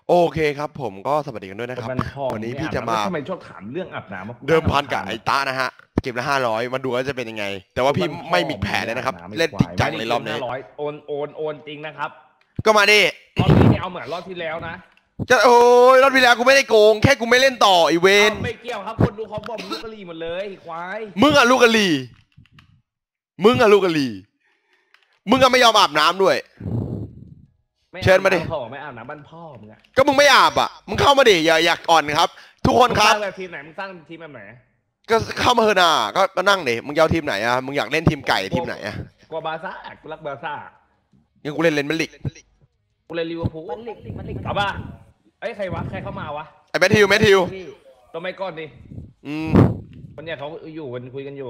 โอเคครับผมก็สวัสดีกันด้วยนะครับวันนี้พี่จะมาทำไมชอบถามเรื่องอาบน้ำเดิมพันกับไอ้ตานะฮะเกมละ500มาดูว่าจะเป็นยังไงแต่ว่าพี่ไม่มีแผนเลยนะครับเล่นจริงจังในรอบนี้โอนจริงนะครับก็มาดิรอบนี้เอาเหมือนรอบที่แล้วนะจะโอ้ยรอบที่แล้วกูไม่ได้โกงแค่กูไม่เล่นต่อไอเวนไม่เกี่ยวครับคนดูเขาบอกมึงลูกกะลีหมดเลยควายมึงอะลูกกะลีมึงอะลูกกะลีมึงก็ไม่ยอมอาบน้ำด้วยเชิญมาดิพ่อไม่อาบน้ำบ้านพ่อมึงอะก็มึงไม่อาบอ่ะมึงเข้ามาดิอย่าอ่อนครับทุกคนครับมึงสร้างทีมไหนมึงสร้างทีมแบบไหนก็เข้ามาเถอะนาก็นั่งดิมึงเอาทีมไหนอ่ะมึงอยากเล่นทีมไก่ทีมไหนอ่ะกลัวบาซ่ากูรักบาซ่างั้นกูเล่นเลนมันลิกกูเล่นลิเวอร์พูลมันลิกเอาป่ะเอ้ยใครวะใครเข้ามาวะไอ้แมทธิวตัวไม่ก้อนดิวันนี้เขาอยู่วันคุยกันอยู่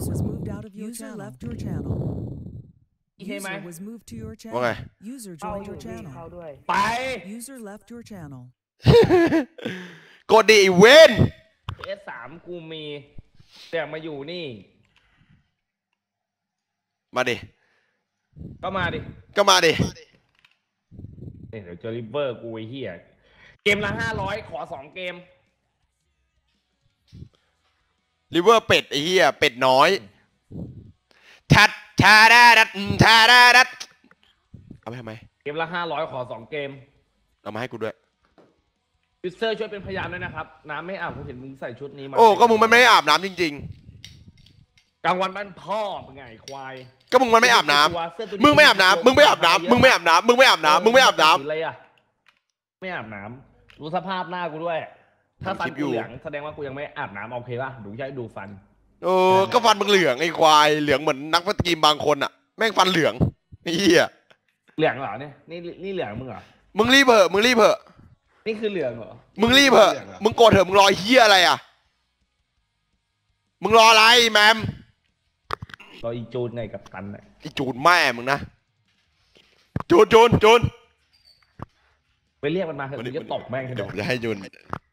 ใช่ไหมว่าไงไปกดดิเว้น PS3กูมีแต่มาอยู่นี่มาดิก็มาดิเดี๋ยวเจอริเวอร์กูไอ้เหี้ยเกมละ500ขอ2เกมริเวอร์เป็ดไอ้เหี้ยเป็ดน้อยทัดทาดาดัดทาดาดัดเอาไปทำไมเกมละ500ขอ2เกมเอามาให้กูด้วยยูเซอร์ช่วยเป็นพยานด้วยนะครับน้ำไม่อาบผมเห็นมึงใส่ชุดนี้มาโอ้ก็มึงมันไม่อาบน้ำจริงๆกลางวันบ้านพ่อมึงไงควายก็มึงมันไม่อาบน้ำมึงไม่อาบน้ำมึงไม่อาบน้ำมึงไม่อาบน้ำมึงไม่อาบน้ำมึงไม่อาบน้ำอะไรอะไม่อาบน้ำดูสภาพหน้ากูด้วยถ้าฟันกูเหลืองแสดงว่ากูยังไม่อาบน้ำโอเคป่ะดูใช่ดูฟันโอ้ก็ฟันมึงเหลืองไอ้ควายเหลืองเหมือนนักฟันกีมบางคนอ่ะแม่งฟันเหลืองไอ้เหี้ยเหลืองเหรอเนี่ยนี่เหลืองมึงเหรอมึงรีบเหอะนี่คือเหลืองเหรอมึงรีบเหอะมึงโกรธเถอะมึงรอเหี้ยอะไรอ่ะมึงรออะไรแมมรออีจูนไงกับกันไงอีจูนแม่มึงนะจูนไปเรียกมันมาเถอะมึงจะตบแม่งเดี๋ยวจะให้จูน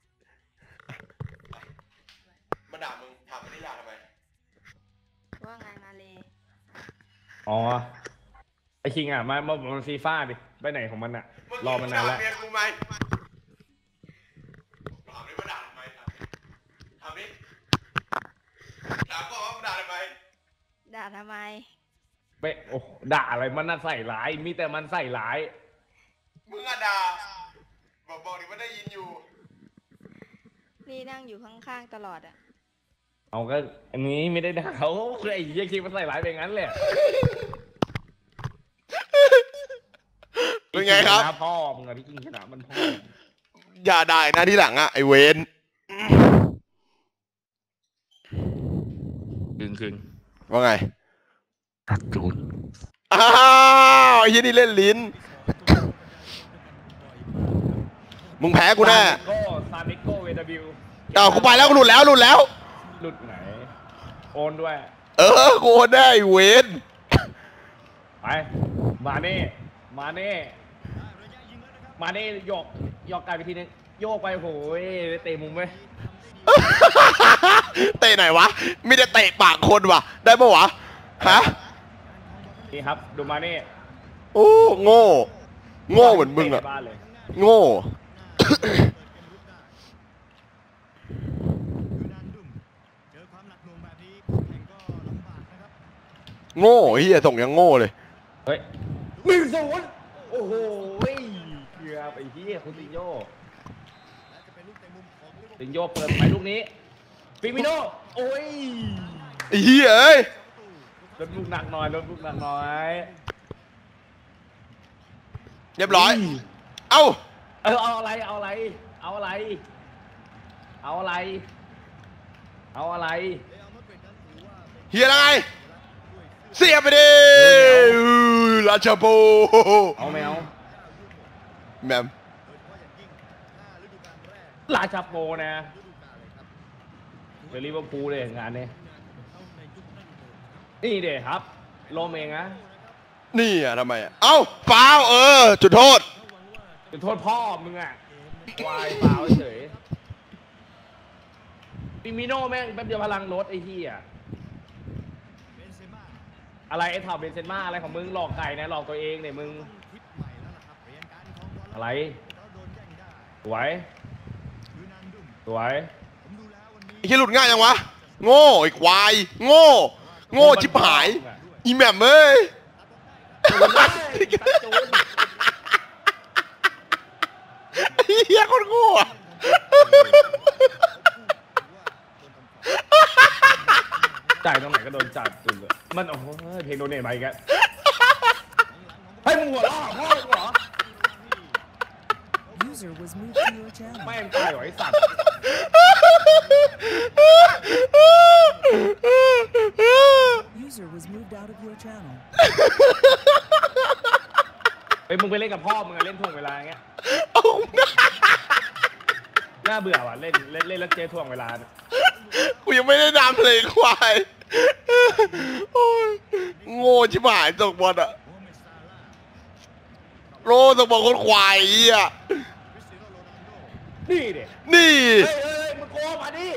มาด่ามึงถามไม่ได้ยาทำไมว่าไงมาเลยอ๋อไอคิงอ่ะมาฟีฟ่าดิไปไหนของมันอ่ะรอมันนานแล้วด่าทำไมไม่โอ้ด่าอะไรมันน่ะใส่ร้ายมีแต่มันใส่ร้ายมึงอะด่าบอกดิว่าได้ยินอยู่นี่นั่งอยู่ข้างๆตลอดอ่ะเอาก็อันนี้ไม่ได้ด่าเขาไอ้ยี่คิงมันใส่ร้ายไปงั้นแหละเป็นไงครับพ่อมึงอะพี่คิงชนะมันพ่ออย่าได้นะที่หลังอะไอเวนคืนว่าไงตัดจูนอ้าวไอ้ยี่นี่เล่นลิ้นมึงแพ้กูแน่ซานิโก้เวดาบิวกูไปแล้วกูหลุดแล้วหลุดไหนโอนด้วยกูโอนได้เวนไปมาเน่ยกไกลไปทีนึงโยกไปโหยเตะมุมไหมเตะไหนวะมีแต่เตะปากคนวะได้ปะวะฮะนี่ครับดูมาเน่โอ้โง่เหมือนมึงอะโง่เฮียส่งยังโง่เลยเฮ้ย1-0โอ้โหเกือบไอ้เฮียคุณติโยเปิดไปลูกนี้ฟิมิโน่โอ้ยเฮียเอ้ยลดลูกหนักหน่อยเรียบร้อยเอาอะไรเฮียอะไรเสียไปดิราชาโบเอาแมวแมมราชาโบนะเดลิเวอร์พูลเลยงานนี้นี่เด็ครับโลเมงนะนี่อ่ะทำไมอ่ะเอ้าฟาวจุดโทษพ่อมึงอ่ะวายฟาวเฉยฟิมิโน่แม่งแป๊บเดียวพลังลดไอ้ที่อ่ะอะไรไอ้ถ่าเบนเซม่าอะไรของมึงหลอกไก่นะหลอกตัวเองเนี่ยมึงอะไรสวยสวยไอ้เหี้ยหลุดง่ายยังวะโง่ไอ้ควายโง่โง่ชิบหายอีแหม่มเอ้ยเฮียคนโง่อะจ่ายตรงไหนก็โดนจับจุดเลยมันโอ้โหเพลงโดนเนทไปอีกแล้วให้มึงหัวเราะพ่อมึงเหรอ User was moved to your channel. แม่งตายเหรอไอ้สัตว์ User was moved out of your channel. ไปมึงไปเล่นกับพ่อมึงอะเล่นถ่วงเวลาอย่างเงี้ยน่าเบื่อว่ะเล่นแล้วเจ๊ถ่วงเวลากูยังไม่ได้นำเลยควายโอ้ยโง่ชิบหายตกบอลอะโรตกบอลคนควายเฮียนี่เด็นี่เฮ้ยมึงโกงมาดิ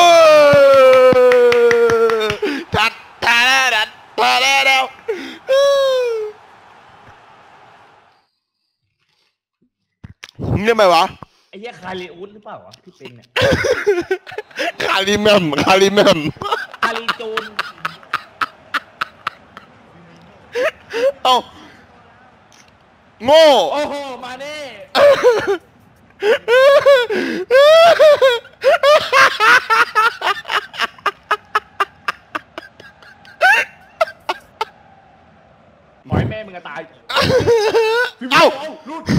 ทัดทาแล้วทาแล้วนี่ไหมวะไอ้เหี้ยคาริอุสหรือเปล่าวะที่เป็นเนี่ยคาริแมมคาริจูนเอ้าโง่โอ้โหมาเน่หมอยแม่มึงจะตายเอ้าลุด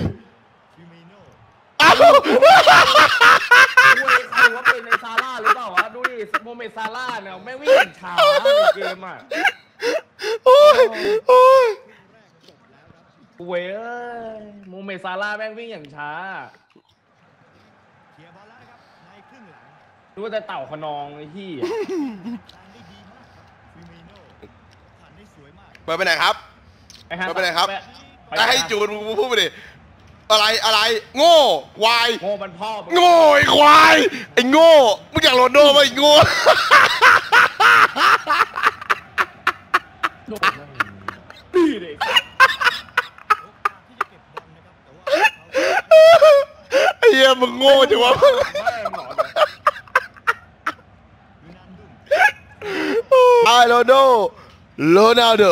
เอ้าเว้ยใครว่าเป็นในซาร่าหรือเปล่าวะดูดิโมเมซาร่าเนี่ยแม่งวิ่งช้าในเกมอ่ะโอ้ยเว้ยโมเมซาร่าแม่งวิ่งอย่างช้าดูว่าแต่เต่าขนองไอ้ที่เปิดไปไหนครับ ไปไหนครับจะให้จูนมึงพูดไปดิอะไรโง่ควายโง่มันพ่อโง่ไอ้ควายไอ้โง่มึงอยากโรนลโดไหมไอ้โง่ดีเลยไอ้เหี้ยมึงโง่จังวะแม่หมอไอ้โรนัลโด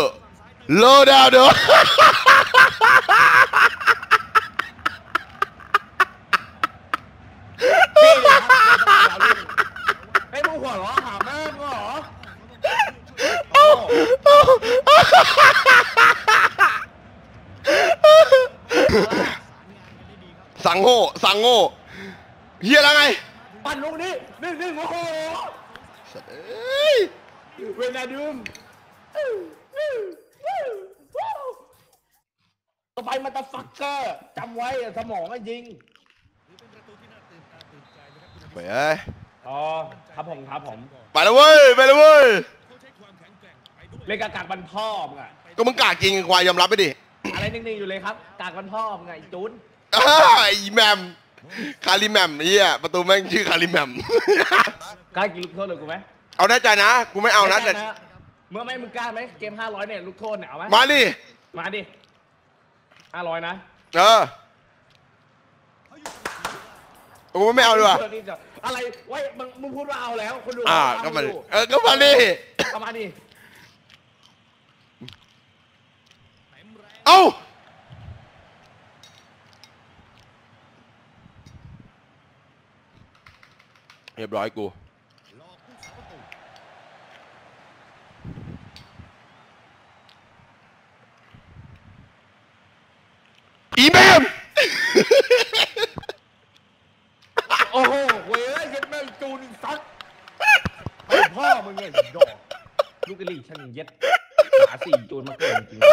ไอ้มึงหัวเราะหาแม่งเหรอสั่งโง่เฮียแล้วไงปั่นลูกนี้นึ่งโอ้โหเวนาดุมต่อไปมันจะฟักเกอร์จำไว้สมองมันยิงเฮ้ยอ๋อครับผมไปแล้วเว้ยเล่นกากบันพ่อมึงอะก็มึงกล้าจริงควายยอมรับไปดิอะไรนิ่งๆอยู่เลยครับกากบันพ่อมึงไงจุนไอ้แมมคาริแมมเฮียประตูแม่งชื่อคาริแมมกล้ากินลูกโทษเลยกูไหมเอาแน่ใจนะกูไม่เอานะแต่เมื่อไม่มึงกล้าไหมเกม500เนี่ยลูกโทษเนี่ยเอาไหมมาดิมาดิ500นะกูไม่เอาดีกว่าอะไรไว้มึงพูดว่าเอาแล้วคนดูก็มาดิก็มาดิเอามาดิเอ้าเรียบร้อยกูอีแมมโอ้โหเว้ยยัดแม่งจูนซัดไปพ่อมึงไงดอกลูกกะลี่ช่างเย็ดหา4จูนมาเกินจริง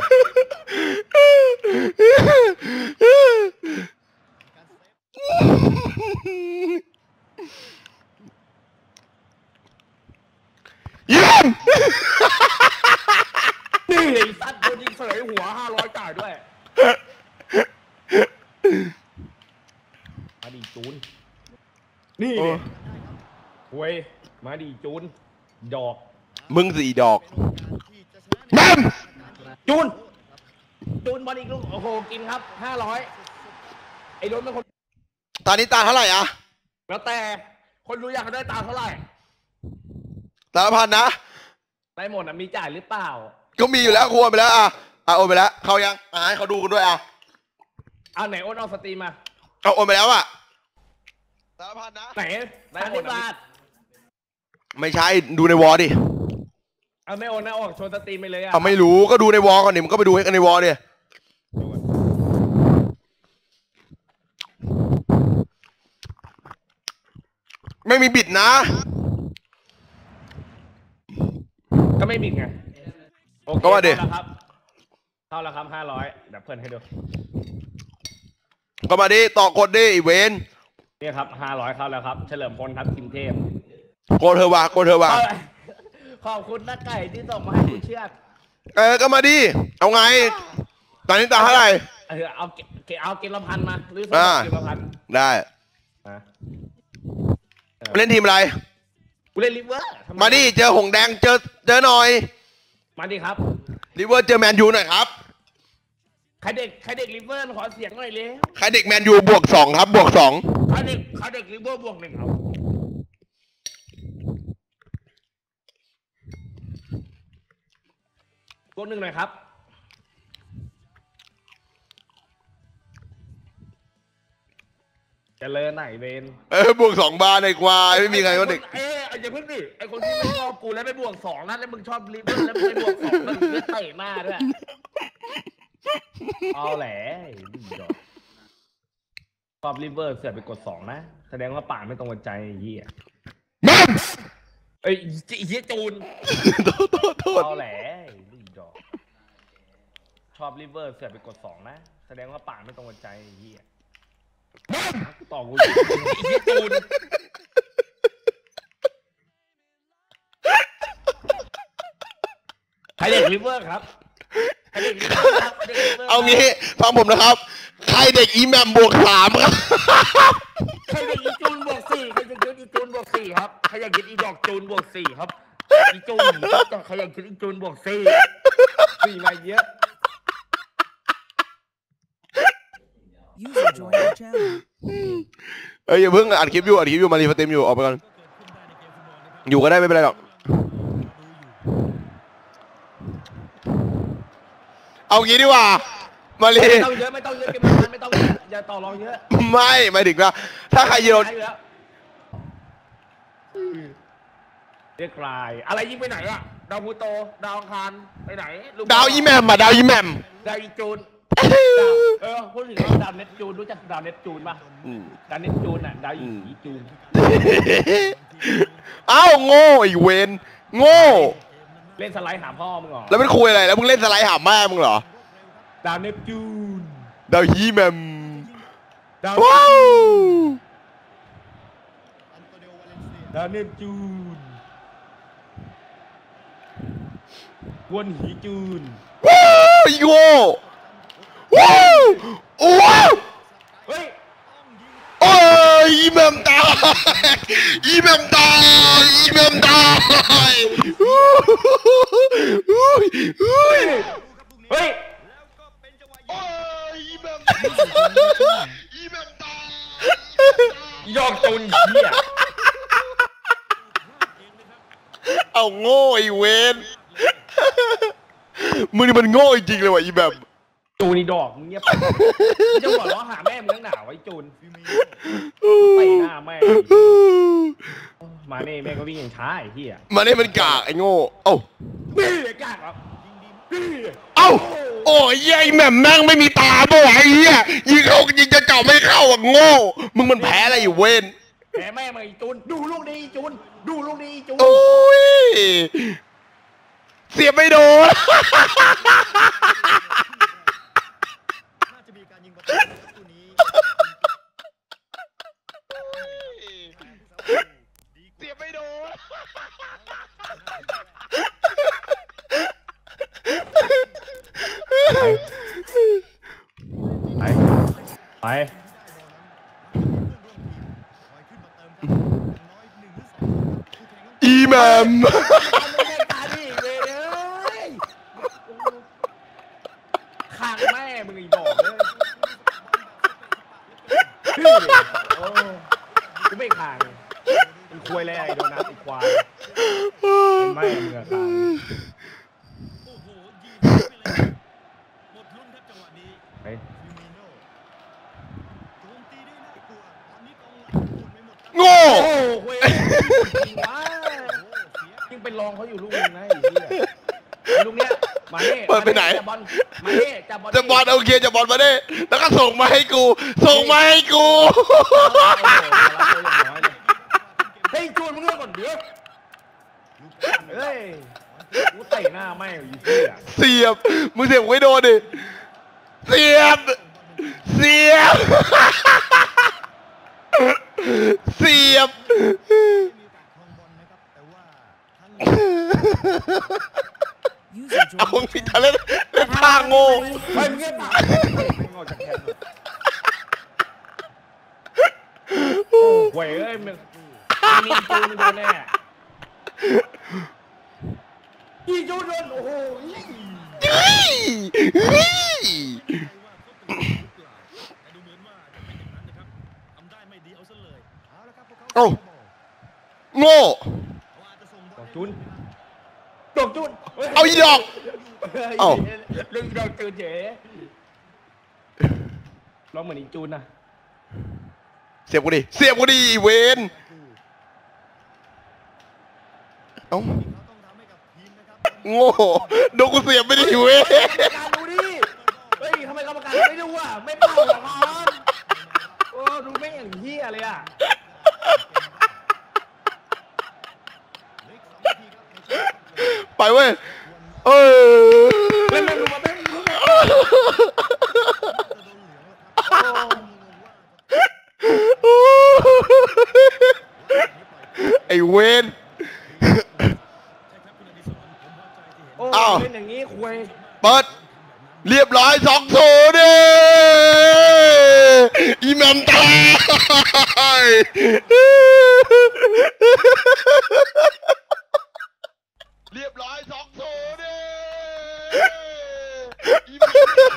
นี่ไอ้ซัดโดนยิงเสยหัว500จ่ายด้วยมาดิจูนนี่เว้ยมาดิจูนดอกมึงสี่ดอกแมมจูนบอลอีกลูกโอ้โหกินครับ500ไอ้รถเป็นคนตอนนี้ตาเท่าไหร่อะแล้วแต่คนดูอยากได้ตามเท่าไหร่ตาพันนะได้หมดนะมีจ่ายหรือเปล่าก็มีอยู่แล้วควรไปแล้วอะโอนไปแล้วเขายังให้เขาดูกันด้วยอะเอาไหนโอนเอาสตรีมมาเอาโอนไปแล้วอะตาพันนะไหนได้หมดนะไม่ใช่ดูในวอลดิเอาไม่โอนนะออกโชว์สตรีมไปเลยอะเอาไม่รู้ก็ดูในวอลก่อนดิมึงก็ไปดูให้กันในวอลดิไม่มีบิดนะก็ไม่บิดไงโอเคก็ว่าดิเข้าแล้วครับ500เดี๋ยวเพื่อนให้ดูก็มาดิต่อกดดิอีเวนนี่ครับ500เข้าแล้วครับเฉลิมพลครับทีมเทพกดเธอว่ะกดเธอว่ะขอบคุณนะไก่ที่ส่งมาให้คุณเชือกก็มาดิเอาไงตอนนี้ตาเท่าไหร่เอาเกมละพันมาหรือสอ่าเกมละพันได้อ่ะเล่นทีมอะไรกูเล่นลิเวอร์ทำไมาดิเจอหงแดงเจอหน่อยมาดิครับลิเวอร์เจอแมนยูหน่อยครับใครเด็กลิเวอร์ขอเสียงหน่อยเลยใครเด็กแมนยูบวก2ครับบวก2 ใครเด็กลิเวอร์บวก1ครับบวก1หน่อยครับเจะเลินไหนเวนบวก2 บาทในควายไม่มีใครก็เด็กอย่าเพิ่งดิไอคนที่ไม่ชอบกูแล้วไม่บวก2นะแล้วมึงชอบลิเวอร์แล้วไม่บวก2แล้วมึงก็เตะหน้าด้วยเอาแหละชอบลิเวอร์เสือกไปกด2นะแสดงว่าป่าไม่ตรงกับใจไอ้เหี้ยแม่งเอ้ยเหี้ยจูนโทษเอาแหละชอบลิเวอร์เสือกไปกด2นะแสดงว่าป่าไม่ตรงกับใจไอ้เหี้ยต่อกูเหี้ยจูนใครเด็กลิเวอร์ครับใครเด็กลิเวอร์ครับใครเด็กลิเวอร์เอางี้ฟังผมนะครับ ใครเด็กอีแมมบวก3ครับใครเด็กอีจูนบวก4ใครอยากยึดอีจูนบวก4ครับใครอยากยึดอีดอกจูนบวก4ครับอีจูนใครอยากยึดอีจูนบวก4มาเยอะ User joined your channel. อย่าเพิ่งอัดคลิปอยู่มารีสตรีมอยู่ออกไปก่อนอยู่ก็ได้ไม่เป็นไรหรอกเอางี้ดีกว่ามารีไม่ต้องเยอะไม่ต้องเยอะเก็บไม่ต้องเยอะอย่าต่อรองเยอะไม่หมายถึงว่าถ้าใครโยนเรียกลายอะไรยิงไปไหนอะดาวพูโตดาวอังคารไปไหนลูกดาวอีแมมดาวอีแมมดาวอีจูนพูดถึงดาวเนปจูนรู้จักดาวเนปจูนป่ะดาวเนปจูนอะดาวอีจูนเอ้าโง่ไอ้เวนโง่เล่นสไลด์หาพ่อมึงเหรอแล้วมันคุยอะไรแล้วมึงเล่นสไลด์หาแม่มึงเหรอดาวเนปจูนดาวอีแมมดาวว้าวดาวเนปจูนวนหีจูนว้าวไอ้โง่ว้าวว้าวเฮ้ยโอ้ยอีแมมตายอีแมมตายอีแมมตายอุ้ยเฮ้ยโอ้ยอีแมมอีแมมตายยอกจูนเหี้ยเอาโง่ไอ้เวนมึงนี่มันโง่จริงๆเลยว่ะอีแมมจูนนี่ดอกมึงเงียบไปมึงจะหัวเราะหาแม่มึงตั้งหนาวไอ้จูนไปหน้าแม่มาเน่แม่ก็วิ่งอย่างช้าไอ้เหี้ยมันนี่มันกากไอ้โง่เอ้าบี้กล้าครับบี้เอ้าโอ้ยไอ้แม่มแม่งไม่มีตาบ่ไอ้เหี้ยยิงเขายิงจะเจาะไม่เข้าอ่ะโง่มึงมันแพ้อะไรอยู่เวนแหมแม่มาไอ้จูนดูลูกนี้จูนดูลูกนี้จูนโอ้ยเสียบไม่โดนเสียบไม่โดนไปไปอีแมมตาดิเว้ยข้างแม่มึงไอ้ดอกเลยชื่อดิโอ้กูไม่ขางมันควยแล้วไอ้โดนัทไอ้ควายเป็นไม่เหงื่อขางเฮ้ยโง่โอ้เว้ยจริงวะยังเป็นรองเขาอยู่ลูกนึงนะไอ้เหี้ยไอ้ลูกเนี้ยมาเน่เปิดไปไหนจับบอลมาเน่จับบอลจะบอลโอเคจะบอลมาได้แล้วก็ส่งมาให้กู ส่งมาให้กูเฮ้ยจูนมึงเลิกก่อนเดี๋ยวเฮ้ยกูเตะหน้าไม่อยู่ที่อ่ะเสียบมึงเสียบไว้โดนดิเสียบเสียบเสียบ User เอา joined ผิด your ทะ channel. เล่นเล่นท่าโง่เฮ้ยมึงเงียบปากไม่งอจากแขนโอ้เว้ยเอ้ยมึงมีจูนมึงโดนแน่อีจูนโดนโอ้โหเฮ้ยเฮ้ยเอ้าโง่ดอกจูนดอกจูนเอาอีดอก เอ้าเรื่องดอกจูนเจ๋ร้องเหมือนอีจูนนะเสียบกูดิเสียบกูดิเวนเอ้าโง่โดนกูเสียบไม่ได้เวนการดูดิเฮ้ยทำไมกรรมการไม่ดูอ่ะไม่เป่าหรอครับโอ้ดูไม่อย่างเหี้ยเลยอ่ะไปเว้ยเออเล่นดูมาเป็นไอ้เวนโอ้อ้าวเล่นอย่างนี้คุยเปิดเรียบร้อย2-0เด้อีแมนตายเรียบร้อย2-0เด้อีแมน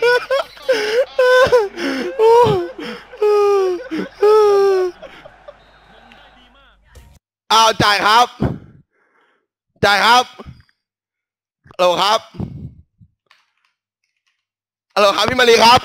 อ้าวจ่ายครับจ่ายครับฮัลโหลครับฮัลโหลครับพี่มารีครับ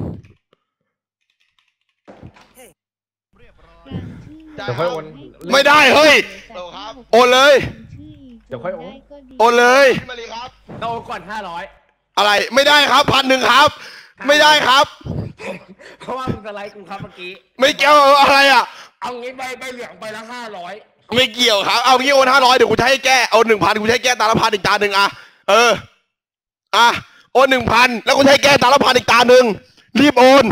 เดี๋ยวค่อยโอนไม่ได้เฮ้ยโอนเลยเดี๋ยวค่อยโอนโอนเลยพี่มารีครับต้องโอนก่อน500 อะไรไม่ได้ครับ1,000ครับ ไม่ได้ครับเพราะว่ามึงสไลด์กูครับเมื่อกี้ไม่เกี่ยวอะไรอ่ะเอางี้ใบเหลืองไปละ500 ไม่เกี่ยวครับเอางี้โอน500เดี๋ยวกูจะให้แก้เอา1,000กูจะให้แก้ตาละพันอีกตาหนึ่งอ่ะอ่ะโอน1,000แล้วกูจะให้แก้ตาละพันอีกตาหนึ่งรีบโอน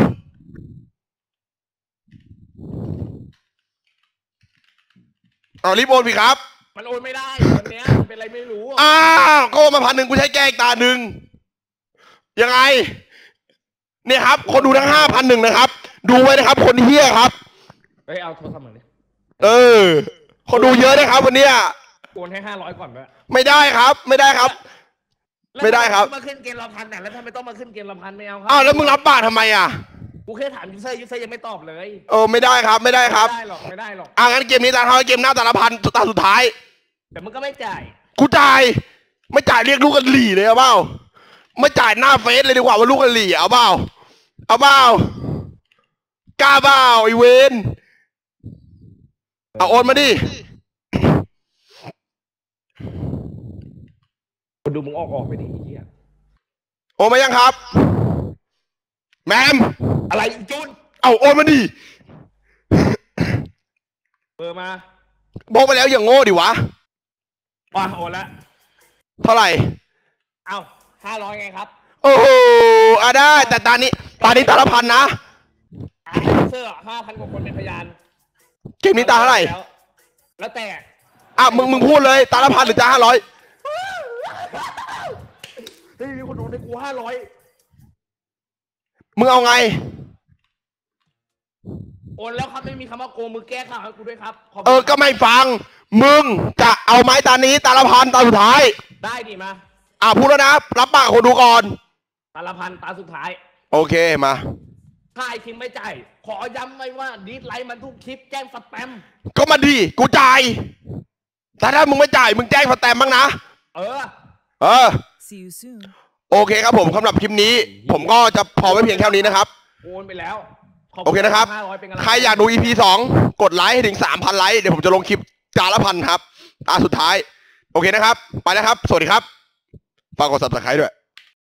รีบโอนพี่ครับมันโอนไม่ได้วันเนี้ยมันเป็นอะไรไม่รู้อ้าวก็โอนมา1,000กูจะให้แก้อีกตาหนึ่งยังไงเนี่ยครับคนดูทั้ง5,001นะครับดูไว้นะครับคนเฮี้ยครับเฮ้ยเอาโทรศัพท์มาดิคนดูเยอะนะครับวันเนี้ยโอนให้500ก่อนด้วยไม่ได้ครับไม่ได้ครับ ไม่ได้ครับมาขึ้นเกณฑ์ละพันน่ะแล้วทำไมต้องมาขึ้นเกณฑ์ละพันไม่เอาครัอ้าวแล้วมึงรับปากทำไมอ่ะกูแค่ถามยูเซอร์ยังไม่ตอบเลยไม่ได้ครับไม่ได้ครับไม่ได้หรอกงั้นเกมนี้ตาเท่าเกมหน้าตาละพันตาสุดท้ายแต่มึงก็ไม่จ่ายกูจ่ายไม่จ่ายเรียกลูกกันหลี่เลยเอาเปล่าไม่จ่ายหน้าเฟซเลยดีกว่าว่าลูกกันหลี่เอาเปล่ากล้าเปล่าไอเวนโอนมาดิคนดูมึงออกไปดิไอ้เหี้ยโอนมายังครับแมมอะไรอีจูนโอนมาดิเบอร์มาบอกไปแล้วอย่างโง่ดิวะโอนละเท่าไหร่เอา500ไงครับโอ้โหได้แต่ตานี้ตาละพันนะเสื้อ5,000กว่าคนเป็นพยานเกมนี้ตาเท่าไหร่แล้วแต่มึงพูดเลยตาละพันหรือตา500 เฮ้ยมีคนโอนให้กู500 มึงเอาไงโอนแล้วครับไม่มีคำว่าโกงมือแก้ข่าวให้กูด้วยครับขบก็ไม่ฟัง มึงจะเอาไม้ตานี้ตาละพันตาสุดท้ายได้ดิมาพูดแล้วนะรับปากคนดูก่อนตาละพันตาสุดท้ายโอเคมาถ้าไอ้คิงไม่จ่ายขอย้ำไว้ว่าดีสไลค์มันทุกคลิปแจ้งสแปมก็มาดีกูจ่ายแต่ถ้ามึงไม่จ่ายมึงแจ้งสแตมป์บ้างนะเออ See you soon. โอเคครับผมสำหรับคลิปนี้ ผมก็จะพอไว้เพียงแค่นี้นะครับโอนไปแล้วขโอเคนะครับ 500เป็นกำลังใครอยากดู EP 2 กดไลค์ให้ถึง 3,000 ไลค์ เดี๋ยวผมจะลงคลิปจานละพันครับสุดท้าย โอเคนะครับ ไปแล้วครับ สวัสดีครับ ฝากกด subscribe ด้วย